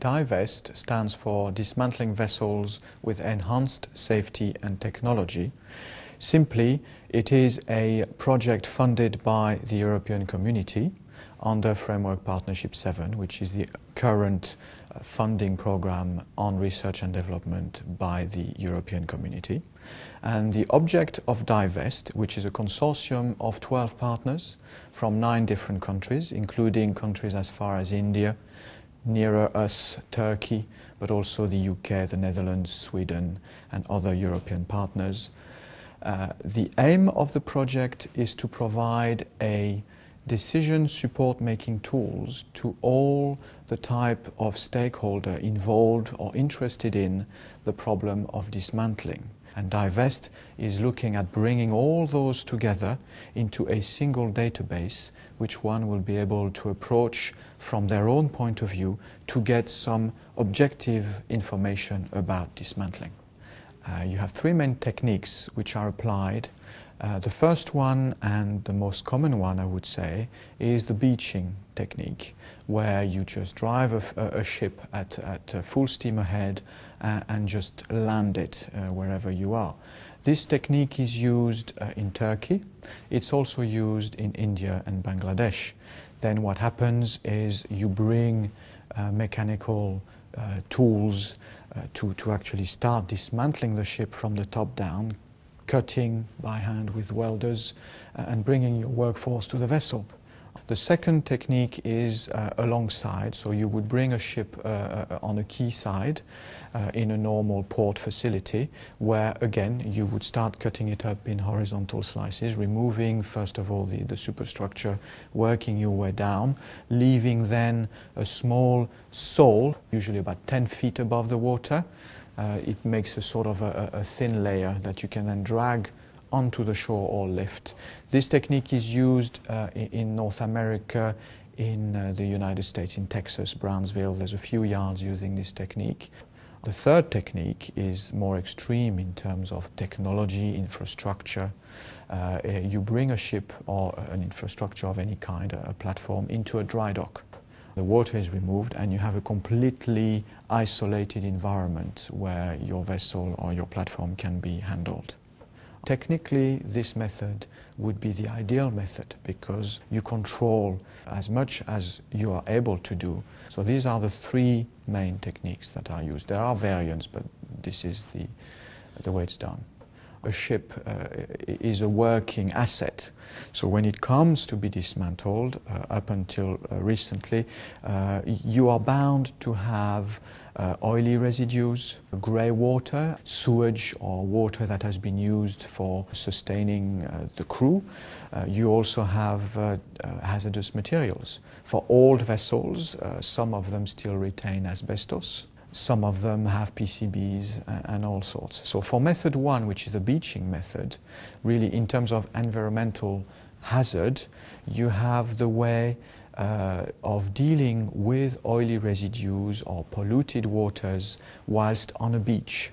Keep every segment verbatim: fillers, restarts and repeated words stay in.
Divest stands for Dismantling Vessels with Enhanced Safety and Technology. Simply, it is a project funded by the European Community under Framework Partnership seven, which is the current uh, funding program on research and development by the European Community. And the object of Divest, which is a consortium of twelve partners from nine different countries, including countries as far as India, nearer us, Turkey, but also the U K, the Netherlands, Sweden, and other European partners. Uh, the aim of the project is to provide a decision support making tools to all the type of stakeholder involved or interested in the problem of dismantling. And Divest is looking at bringing all those together into a single database, which one will be able to approach from their own point of view to get some objective information about dismantling. Uh, you have three main techniques which are applied. Uh, the first one, and the most common one I would say, is the beaching technique, where you just drive a, a ship at, at full steam ahead uh, and just land it uh, wherever you are. This technique is used uh, in Turkey. It's also used in India and Bangladesh. Then what happens is you bring uh, mechanical uh, tools uh, to, to actually start dismantling the ship from the top down, cutting by hand with welders uh, and bringing your workforce to the vessel. The second technique is uh, alongside, so you would bring a ship uh, on a quayside uh, in a normal port facility, where again you would start cutting it up in horizontal slices, removing first of all the, the superstructure, working your way down, leaving then a small sole, usually about ten feet above the water. Uh, it makes a sort of a, a thin layer that you can then drag onto the shore or lift. This technique is used uh, in North America, in uh, the United States, in Texas, Brownsville. There's a few yards using this technique. The third technique is more extreme in terms of technology, infrastructure. Uh, you bring a ship or an infrastructure of any kind, a platform, into a dry dock. The water is removed and you have a completely isolated environment where your vessel or your platform can be handled. Technically, this method would be the ideal method because you control as much as you are able to do. So these are the three main techniques that are used. There are variants, but this is the, the way it's done. A ship uh, is a working asset. So when it comes to be dismantled, uh, up until uh, recently, uh, you are bound to have uh, oily residues, grey water, sewage or water that has been used for sustaining uh, the crew. Uh, you also have uh, uh, hazardous materials. For old vessels, uh, some of them still retain asbestos. Some of them have P C Bs and all sorts. So for method one, which is the beaching method, really in terms of environmental hazard, you have the way uh, of dealing with oily residues or polluted waters whilst on a beach.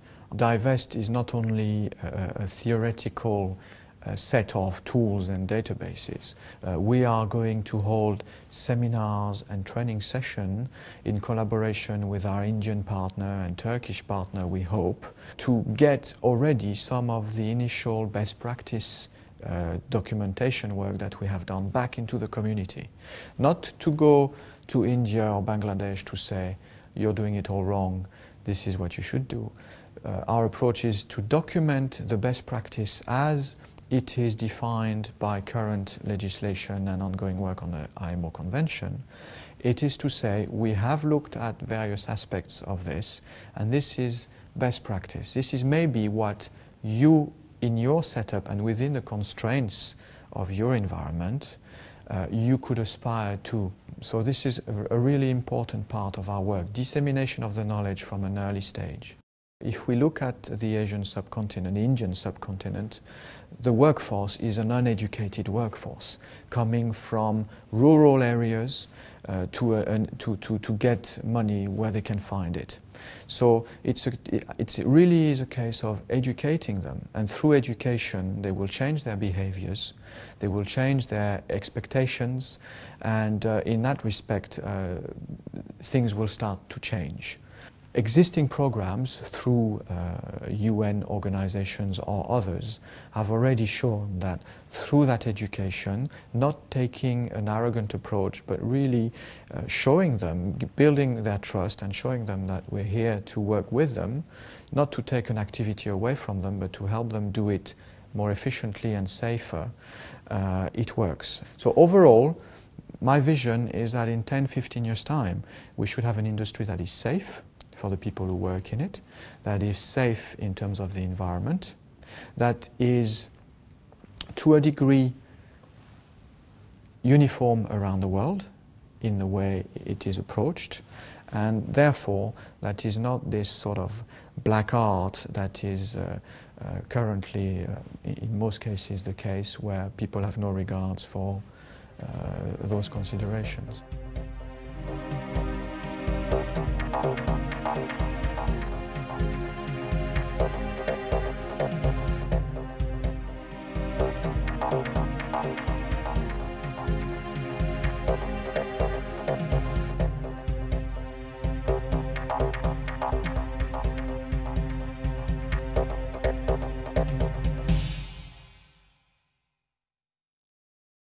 Divest is not only a, a theoretical a set of tools and databases. Uh, we are going to hold seminars and training sessions in collaboration with our Indian partner and Turkish partner, we hope, to get already some of the initial best practice uh, documentation work that we have done back into the community. Not to go to India or Bangladesh to say, you're doing it all wrong, this is what you should do. Uh, our approach is to document the best practice as it is defined by current legislation and ongoing work on the I M O Convention. It is to say we have looked at various aspects of this and this is best practice. This is maybe what you in your setup and within the constraints of your environment uh, you could aspire to. So this is a, a really important part of our work, dissemination of the knowledge from an early stage. If we look at the Asian subcontinent, the Indian subcontinent, the workforce is an uneducated workforce coming from rural areas uh, to, a, an, to, to, to get money where they can find it. So it's a, it's, it really is a case of educating them, and through education they will change their behaviors, they will change their expectations, and uh, in that respect uh, things will start to change. Existing programs through uh, U N organizations or others have already shown that through that education, not taking an arrogant approach, but really uh, showing them, building their trust and showing them that we're here to work with them, not to take an activity away from them, but to help them do it more efficiently and safer, uh, it works. So overall, my vision is that in ten, fifteen years' time, we should have an industry that is safe for the people who work in it, that is safe in terms of the environment, that is to a degree uniform around the world in the way it is approached, and therefore that is not this sort of black art that is uh, uh, currently uh, in most cases the case, where people have no regards for uh, those considerations.